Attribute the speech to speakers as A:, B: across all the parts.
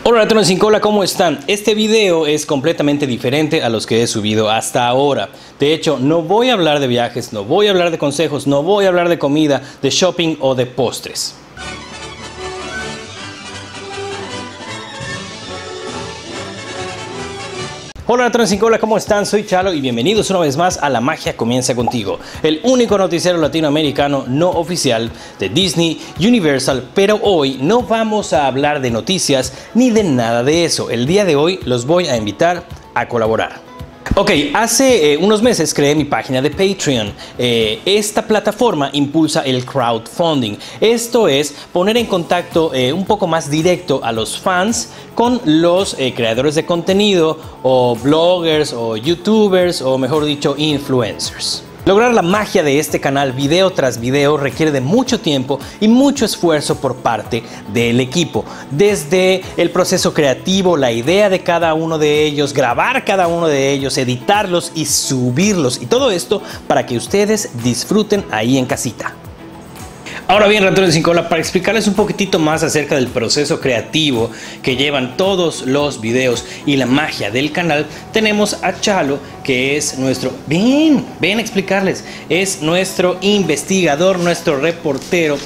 A: Hola ratones sin cola, ¿cómo están? Este video es completamente diferente a los que he subido hasta ahora. De hecho, no voy a hablar de viajes, no voy a hablar de consejos, no voy a hablar de comida, de shopping o de postres. Hola ratones sin cola, ¿cómo están? Soy Chalo y bienvenidos una vez más a La Magia Comienza Contigo, el único noticiero latinoamericano no oficial de Disney, Universal, pero hoy no vamos a hablar de noticias ni de nada de eso. El día de hoy los voy a invitar a colaborar. Ok, hace unos meses creé mi página de Patreon. Esta plataforma impulsa el crowdfunding. Esto es poner en contacto un poco más directo a los fans con los creadores de contenido o bloggers o youtubers o mejor dicho influencers. Lograr la magia de este canal video tras video requiere de mucho tiempo y mucho esfuerzo por parte del equipo. Desde el proceso creativo, la idea de cada uno de ellos, grabar cada uno de ellos, editarlos y subirlos. Y todo esto para que ustedes disfruten ahí en casita. Ahora bien, ratones sin cola, para explicarles un poquitito más acerca del proceso creativo que llevan todos los videos y la magia del canal, tenemos a Chalo, que es nuestro... Ven a explicarles. Es nuestro investigador, nuestro reportero.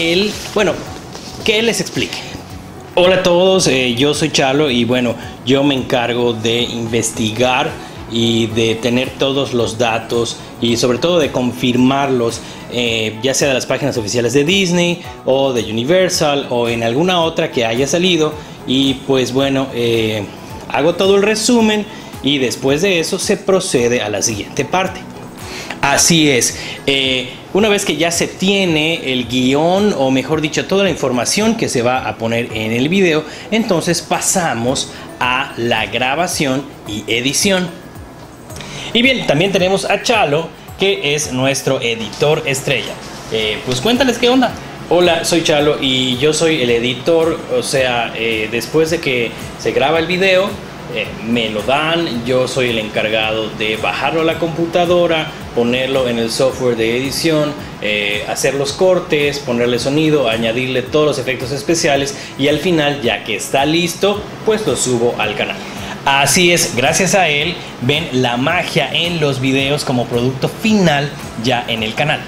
A: Que él les explique. Hola a todos, yo soy Chalo y bueno, yo me encargo de investigar y de tener todos los datos y sobre todo de confirmarlos, ya sea de las páginas oficiales de Disney o de Universal o en alguna otra que haya salido. Y pues bueno, hago todo el resumen y después de eso se procede a la siguiente parte. Así es, una vez que ya se tiene el guión, o mejor dicho, toda la información que se va a poner en el video, entonces pasamos a la grabación y edición. Y bien, también tenemos a Chalo, que es nuestro editor estrella. Pues cuéntales qué onda. Hola, soy Chalo y yo soy el editor, o sea, después de que se graba el video, me lo dan, yo soy el encargado de bajarlo a la computadora, ponerlo en el software de edición, hacer los cortes, ponerle sonido, añadirle todos los efectos especiales y al final, ya que está listo, pues lo subo al canal. Así es, gracias a él ven la magia en los videos como producto final ya en el canal.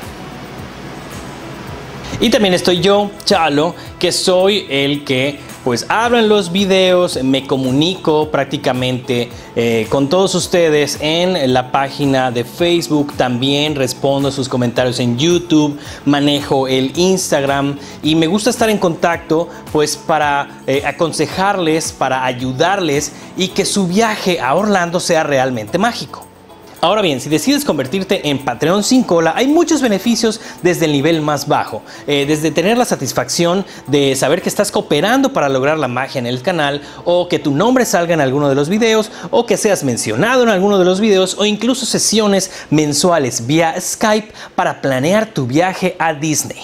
A: Y también estoy yo, Chalo, que soy el que pues hablo en los videos, me comunico prácticamente con todos ustedes en la página de Facebook, también respondo sus comentarios en YouTube, manejo el Instagram y me gusta estar en contacto pues para aconsejarles, para ayudarles y que su viaje a Orlando sea realmente mágico. Ahora bien, si decides convertirte en Patreon sin cola, hay muchos beneficios desde el nivel más bajo. Desde tener la satisfacción de saber que estás cooperando para lograr la magia en el canal, o que tu nombre salga en alguno de los videos, o que seas mencionado en alguno de los videos, o incluso sesiones mensuales vía Skype para planear tu viaje a Disney.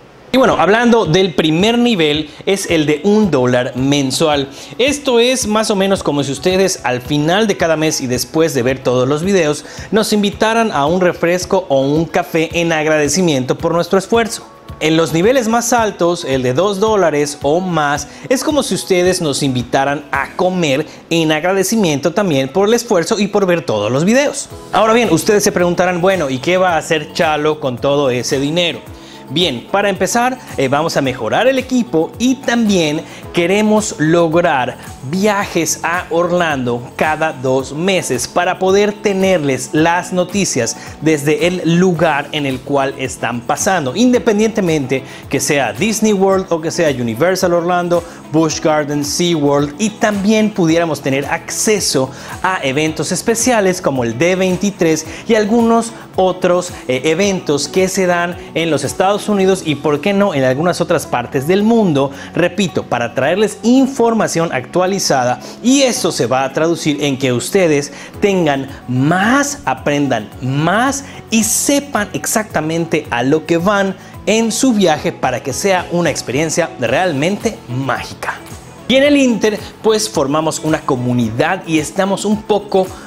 A: Y bueno, hablando del primer nivel, es el de $1 mensual. Esto es más o menos como si ustedes al final de cada mes y después de ver todos los videos nos invitaran a un refresco o un café en agradecimiento por nuestro esfuerzo. En los niveles más altos, el de $2 o más, es como si ustedes nos invitaran a comer en agradecimiento también por el esfuerzo y por ver todos los videos. Ahora bien, ustedes se preguntarán, bueno, ¿y qué va a hacer Chalo con todo ese dinero? Bien, para empezar vamos a mejorar el equipo y también queremos lograr viajes a Orlando cada 2 meses para poder tenerles las noticias desde el lugar en el cual están pasando, independientemente que sea Disney World o que sea Universal Orlando, Busch Gardens, SeaWorld, y también pudiéramos tener acceso a eventos especiales como el D23 y algunos otros eventos que se dan en los Estados Unidos y por qué no en algunas otras partes del mundo, repito, para traerles información actualizada, y eso se va a traducir en que ustedes tengan más, aprendan más y sepan exactamente a lo que van en su viaje para que sea una experiencia realmente mágica. Y en el Inter, pues formamos una comunidad y estamos un poco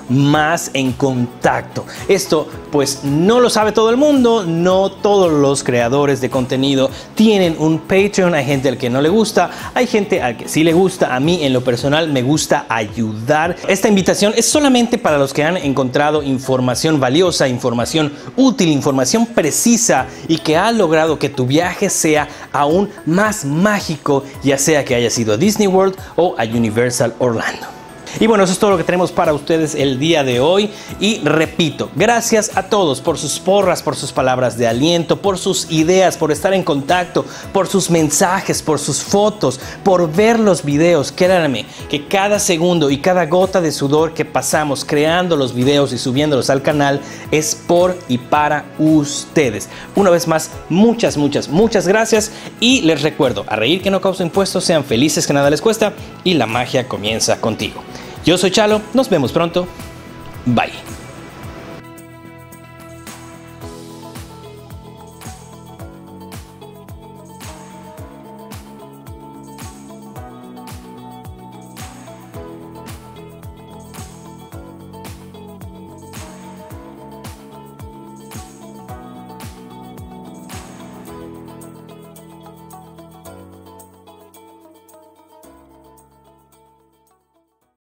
A: más en contacto. Esto pues no lo sabe todo el mundo, no todos los creadores de contenido tienen un Patreon. Hay gente al que no le gusta, hay gente al que sí le gusta. A mí en lo personal me gusta ayudar. Esta invitación es solamente para los que han encontrado información valiosa, información útil, información precisa y que ha logrado que tu viaje sea aún más mágico, ya sea que haya sido a Disney World o a Universal Orlando. Y bueno, eso es todo lo que tenemos para ustedes el día de hoy. Y repito, gracias a todos por sus porras, por sus palabras de aliento, por sus ideas, por estar en contacto, por sus mensajes, por sus fotos, por ver los videos. Créanme que cada segundo y cada gota de sudor que pasamos creando los videos y subiéndolos al canal es por y para ustedes. Una vez más, muchas gracias. Y les recuerdo, a reír que no causa impuestos, sean felices que nada les cuesta y la magia comienza contigo. Yo soy Chalo, nos vemos pronto. Bye.